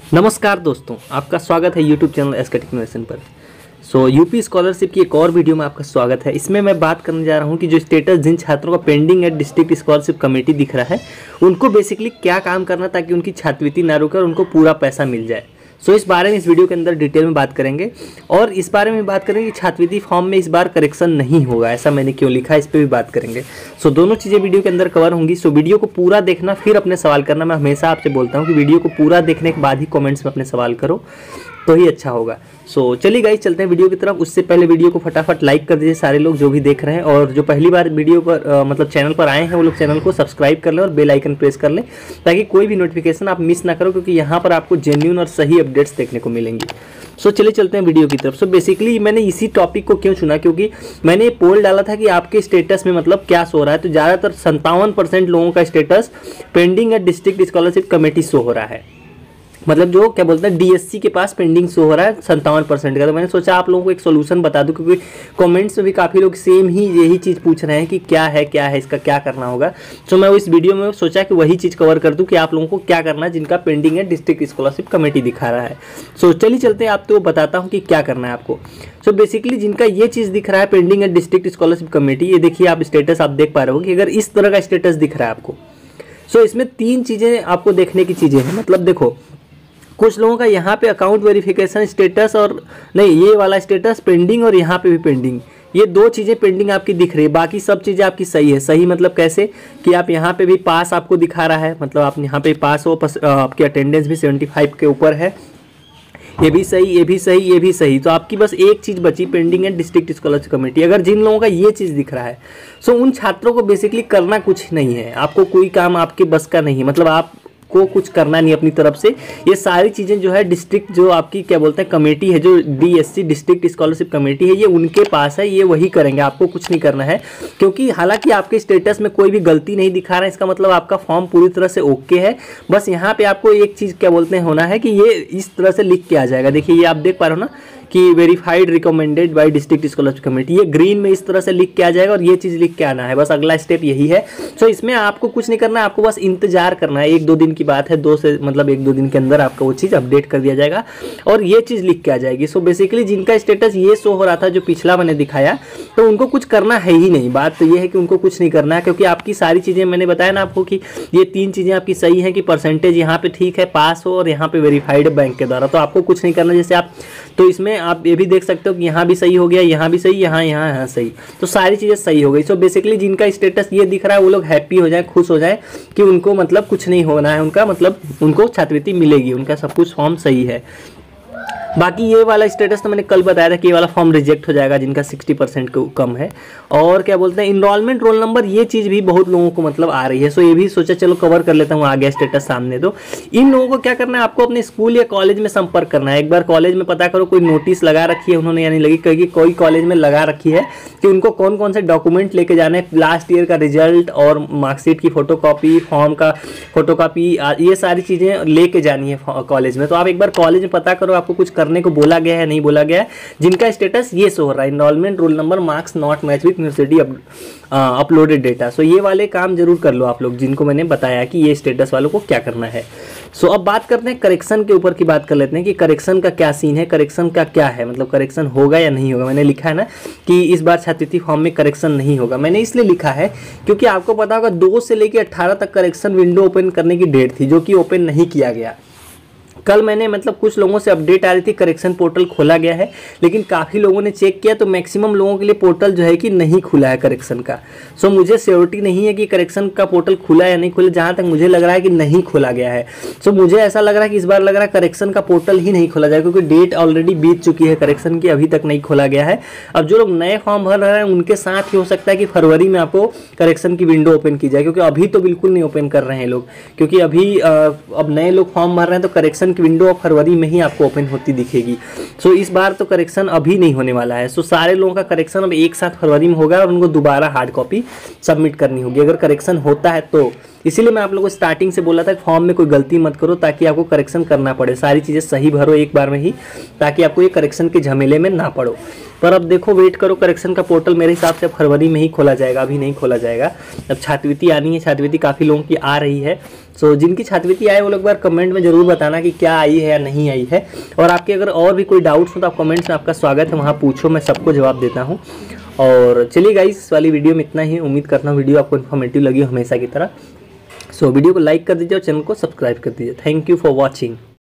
नमस्कार दोस्तों, आपका स्वागत है यूट्यूब चैनल एसके टेक्नोवेशन पर। यूपी स्कॉलरशिप की एक और वीडियो में आपका स्वागत है। इसमें मैं बात करने जा रहा हूं कि जो स्टेटस जिन छात्रों का पेंडिंग है डिस्ट्रिक्ट स्कॉलरशिप कमेटी दिख रहा है, उनको बेसिकली क्या काम करना ताकि उनकी छात्रवृत्ति ना रुके और उनको पूरा पैसा मिल जाए। इस बारे में इस वीडियो के अंदर डिटेल में बात करेंगे और इस बारे में बात करेंगे कि छात्रवृत्ति फॉर्म में इस बार करेक्शन नहीं होगा, ऐसा मैंने क्यों लिखा है, इस पर भी बात करेंगे। दोनों चीज़ें वीडियो के अंदर कवर होंगी। वीडियो को पूरा देखना, फिर अपने सवाल करना। मैं हमेशा आपसे बोलता हूँ कि वीडियो को पूरा देखने के बाद ही कमेंट्स में अपने सवाल करो तो ही अच्छा होगा। चलिए गाइस, चलते हैं वीडियो की तरफ। उससे पहले वीडियो को फटाफट लाइक कर दीजिए सारे लोग जो भी देख रहे हैं, और जो पहली बार वीडियो पर मतलब चैनल पर आए हैं वो लोग चैनल को सब्सक्राइब कर लें और बेल आइकन प्रेस कर लें ताकि कोई भी नोटिफिकेशन आप मिस ना करो, क्योंकि यहाँ पर आपको जेन्युइन और सही अपडेट्स देखने को मिलेंगी। चलिए चलते हैं वीडियो की तरफ। बेसिकली मैंने इसी टॉपिक को क्यों चुना, क्योंकि मैंने पोल डाला था कि आपके स्टेटस में मतलब क्या शो रहा है, तो ज़्यादातर 57% लोगों का स्टेटस पेंडिंग है डिस्ट्रिक्ट स्कॉलरशिप कमेटी शो हो रहा है। मतलब जो क्या बोलते हैं डीएससी के पास पेंडिंग शो हो रहा है 57% का। तो मैंने सोचा आप लोगों को एक सोल्यूशन बता दूं, क्योंकि कमेंट्स में भी काफ़ी लोग सेम ही यही चीज़ पूछ रहे हैं कि क्या है इसका क्या करना होगा। मैं इस वीडियो में सोचा कि वही चीज़ कवर कर दूं कि आप लोगों को क्या करना है जिनका पेंडिंग है डिस्ट्रिक्ट स्कॉलरशिप कमेटी दिखा रहा है। चलिए चलते हैं, आप तो बताता हूँ कि क्या करना है आपको। बेसिकली जिनका ये चीज़ दिख रहा है पेंडिंग है डिस्ट्रिक्ट स्कॉलरशिप कमेटी, ये देखिए आप स्टेटस आप देख पा रहे हो कि अगर इस तरह का स्टेटस दिख रहा है आपको, इसमें 3 चीज़ें आपको देखने की चीज़ें हैं। मतलब देखो, कुछ लोगों का यहाँ पे अकाउंट वेरिफिकेशन स्टेटस और नहीं, ये वाला स्टेटस पेंडिंग और यहाँ पे भी पेंडिंग, ये 2 चीज़ें पेंडिंग आपकी दिख रही है। बाकी सब चीज़ें आपकी सही है। सही मतलब कैसे कि आप यहाँ पे भी पास आपको दिखा रहा है, मतलब आप यहाँ पे पास हो, आपकी अटेंडेंस भी 75 के ऊपर है, ये भी सही, ये भी सही, ये भी सही। तो आपकी बस एक चीज़ बची पेंडिंग है डिस्ट्रिक्ट स्कॉलरशिप कमेटी। अगर जिन लोगों का ये चीज़ दिख रहा है उन छात्रों को बेसिकली करना कुछ नहीं है, आपको कोई काम आपके बस का नहीं है, मतलब आप को कुछ करना नहीं अपनी तरफ से। ये सारी चीज़ें जो है डिस्ट्रिक्ट जो आपकी क्या बोलते हैं कमेटी है, जो डीएससी डिस्ट्रिक्ट स्कॉलरशिप कमेटी है, ये उनके पास है, ये वही करेंगे, आपको कुछ नहीं करना है। क्योंकि हालांकि आपके स्टेटस में कोई भी गलती नहीं दिखा रहा है, इसका मतलब आपका फॉर्म पूरी तरह से ओके है। बस यहाँ पे आपको एक चीज़ क्या बोलते हैं होना है कि ये इस तरह से लिख के आ जाएगा। देखिए ये आप देख पा रहे हो ना कि verified recommended by district scholarship committee, ये ग्रीन में इस तरह से लिख के आ जाएगा और ये चीज़ लिख के आना है। बस अगला स्टेप यही है। इसमें आपको कुछ नहीं करना है, आपको बस इंतजार करना है। 1-2 दिन की बात है, 2 से मतलब 1-2 दिन के अंदर आपका वो चीज़ अपडेट कर दिया जाएगा और ये चीज़ लिख के आ जाएगी। बेसिकली जिनका स्टेटस ये शो हो रहा था जो पिछला मैंने दिखाया, तो उनको कुछ करना है ही नहीं। बात तो ये है कि उनको कुछ नहीं करना है, क्योंकि आपकी सारी चीज़ें मैंने बताया ना आपको कि ये 3 चीज़ें आपकी सही हैं कि परसेंटेज यहाँ पे ठीक है, पास हो और यहाँ पे वेरीफाइड बैंक के द्वारा, तो आपको कुछ नहीं करना। जैसे आप तो इसमें आप ये भी देख सकते हो कि यहाँ भी सही हो गया, यहाँ भी सही, यहाँ सही, तो सारी चीज़ें सही हो गई। बेसिकली जिनका स्टेटस ये दिख रहा है वो लोग हैप्पी हो जाए, खुश हो जाए कि उनको मतलब कुछ नहीं होना है, उनका मतलब उनको छात्रवृत्ति मिलेगी, उनका सब कुछ फॉर्म सही है। बाकी ये वाला स्टेटस तो मैंने कल बताया था कि ये वाला फॉर्म रिजेक्ट हो जाएगा जिनका 60% को कम है। और क्या बोलते हैं इनरोलमेंट रोल नंबर, ये चीज़ भी बहुत लोगों को मतलब आ रही है। ये भी सोचा चलो कवर कर लेता हूँ, आ गया स्टेटस सामने। तो इन लोगों को क्या करना है, आपको अपने स्कूल या कॉलेज में संपर्क करना है। एक बार कॉलेज में पता करो कोई नोटिस लगा रखी है उन्होंने, यानी लगी क्योंकि कोई कॉलेज में लगा रखी है कि उनको कौन कौन से डॉक्यूमेंट लेके जाने, लास्ट ईयर का रिजल्ट और मार्कशीट की फोटोकॉपी, फॉर्म का फोटोकॉपी, ये सारी चीज़ें लेके जानी है कॉलेज में। तो आप एक बार कॉलेज में पता करो आपको कुछ करने को बोला गया है नहीं बोला गया है। जिनका स्टेटस ये शो हो रहा है enrolment roll number marks not match with university uploaded data, ये वाले काम जरूर कर लो आप लोग, जिनको मैंने बताया कि ये स्टेटस वालों को क्या करना है। अब बात करते हैं करेक्शन के ऊपर की बात कर लेते हैं कि करेक्शन का क्या सीन है, करेक्शन का क्या है, मतलब करेक्शन होगा या नहीं होगा। मैंने लिखा है ना कि इस बार छात्रवृत्ति फॉर्म में करेक्शन नहीं होगा। मैंने इसलिए लिखा है क्योंकि आपको पता होगा 2 से लेकर 18 तक करेक्शन विंडो ओपन करने की डेट थी, जो कि ओपन नहीं किया गया। कल मैंने मतलब कुछ लोगों से अपडेट आ रही थी करेक्शन पोर्टल खोला गया है, लेकिन काफ़ी लोगों ने चेक किया तो मैक्सिमम लोगों के लिए पोर्टल जो है कि नहीं खुला है करेक्शन का। मुझे श्योरिटी नहीं है कि करेक्शन का पोर्टल खुला है या नहीं खुला, जहाँ तक मुझे लग रहा है कि नहीं खोला गया है। मुझे ऐसा लग रहा है कि इस बार लग रहा है करेक्शन का पोर्टल ही नहीं खोला जाएगा, क्योंकि डेट ऑलरेडी बीत चुकी है करेक्शन की, अभी तक नहीं खोला गया है। अब जो लोग नए फॉर्म भर रहे हैं उनके साथ ही हो सकता है कि फरवरी में आपको करेक्शन की विंडो ओपन की जाए, क्योंकि अभी तो बिल्कुल नहीं ओपन कर रहे हैं लोग, क्योंकि अभी अब नए लोग फॉर्म भर रहे हैं तो करेक्शन की विंडो फरवरी में ही आपको ओपन होती दिखेगी। इस बार तो करेक्शन अभी नहीं होने वाला है। सारे लोगों का करेक्शन अब एक साथ फरवरी में होगा और उनको दोबारा हार्ड कॉपी सबमिट करनी होगी। अगर करेक्शन होता है तो इसीलिए मैं आप लोगों को स्टार्टिंग से बोला था कि फॉर्म में कोई गलती मत करो, ताकि आपको करेक्शन करना पड़े, सारी चीज़ें सही भरो एक बार में ही, ताकि आपको ये करेक्शन के झमेले में ना पड़ो। पर अब देखो वेट करो, करेक्शन का पोर्टल मेरे हिसाब से अब फरवरी में ही खोला जाएगा, अभी नहीं खोला जाएगा। अब छात्रवृत्ति आनी है, छात्रवृत्ति काफ़ी लोगों की आ रही है। सो जिनकी छात्रवृत्ति आए वो लोग बार कमेंट में जरूर बताना कि क्या आई है या नहीं आई है। और आपके अगर और भी कोई डाउट्स हो तो आप कमेंट्स में आपका स्वागत है, वहाँ पूछो, मैं सबको जवाब देता हूँ। और चलिए गाइस, इस वाली वीडियो में इतना ही। उम्मीद करता हूँ वीडियो आपको इन्फॉर्मेटिव लगी हो हमेशा की तरह। सो वीडियो को लाइक कर दीजिए और चैनल को सब्सक्राइब कर दीजिए। Thank you for watching.